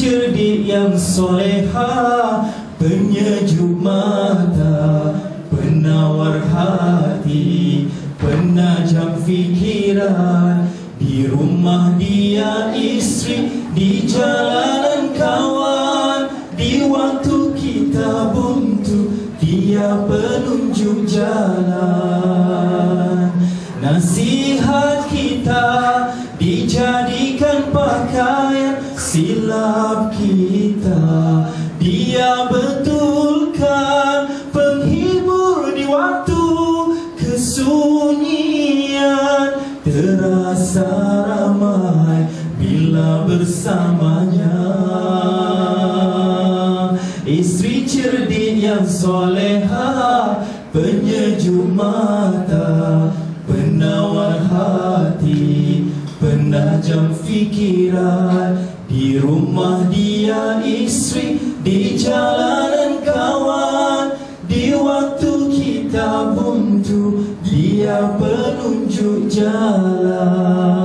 cerdik yang soleha, penyejuk mata, penawar hati, penajam fikiran. Di rumah dia istri, di jalanan kawan, di waktu kita buntu dia penunjuk jalan. Nasihat kita dijadikan pakaian, silap kita dia betulkan, penghibur di waktu kesunyian, terasa ramai bila bersamanya. Istri cerdik yang soleha, penyejuk mata, penawar hati, penajam fikiran. Di rumah dia istri, di jalanan kawan, di waktu kita buntu dia penunjuk jalan.